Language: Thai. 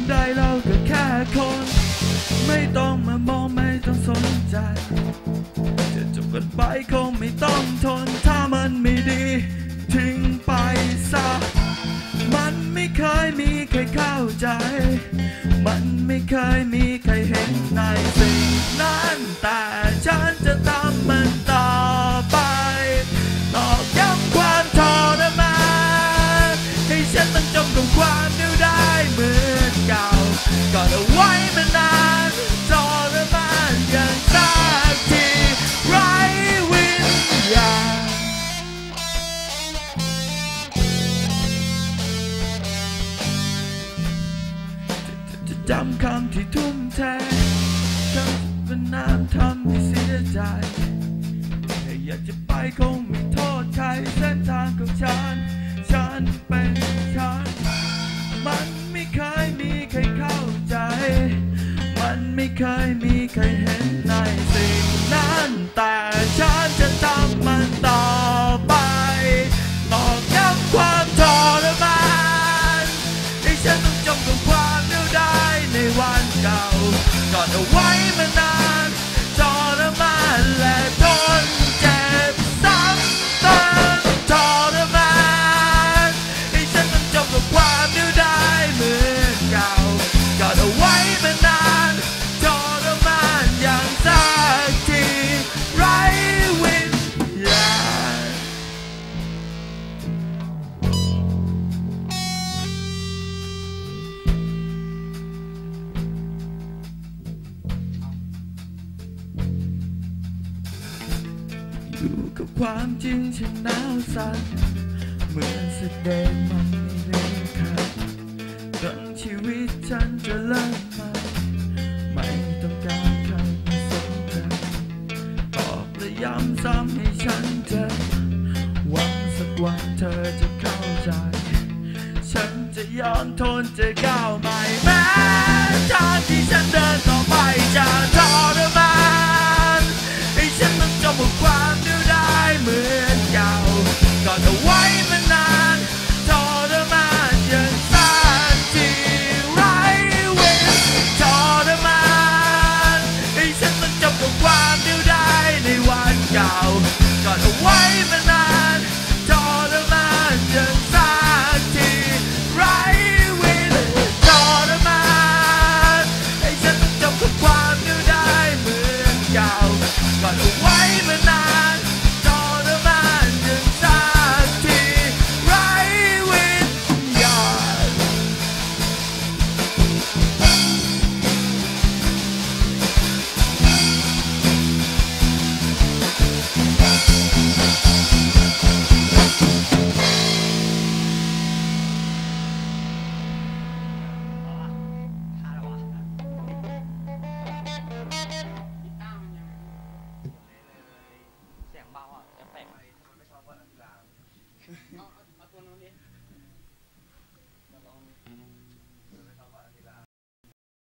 ใดเราก็แค่คนไม่ต้องมามองไม่ต้องสนใจจะจบกันไปคงไม่ต้องทนถ้ามันไม่ดีทิ้งไปซะมันไม่เคยมีใครเข้าใจมันไม่เคยมีใครเห็นในสิ่งนั้นแต่ฉันจะทำมันต่อไปตอกย้ำความทรมานให้ฉันต้องจมกับความเดียวดายเหมือนเก่ากอดเอาไว้มานานทรมานอย่างสักทีไร้วิญญาณจะจำคำที่ทุ่มเทคำเป็นน้ำทำให้เสียใจแต่อยากจะไปคงไม่โทษใครเส้นทางของฉันเป็นฉันมันไม่เคยมีใครเข้าใจมันไม่เคยมีใครเห็นในสิ่งนั้นแต่ฉันจะทำมันต่อไปตอกย้ำความทรมานให้ฉันต้องจมกับความเดียวดายในวันเก่ากอดเอาไว้มานานทรมานและทนเจ็บซ้ำเติมทรมานให้ฉันต้องจมกับความเดียวดายเหมือนเก่ากอดเอาไว้มานานทรมานอย่างสักทีไร้วิญญาณอยู่กับความจริงฉันหนาวสั่นเหมือนแสดงมันไม่เล่นค่ะจนชีวิตฉันจะเริ่มใหม่ไม่ต้องการใครมาสนใจบอกและย้ำซ้ำให้ฉันเจ็บหวังสักวันเธอจะเข้าใจฉันจะยอมทนจะก้าวใหม่แม้ทางที่ฉันเดินต่อไปจะทรมานให้ฉันต้องจมกับความเดียวดายเหมือนเก่ากอดเอาไว้มานาน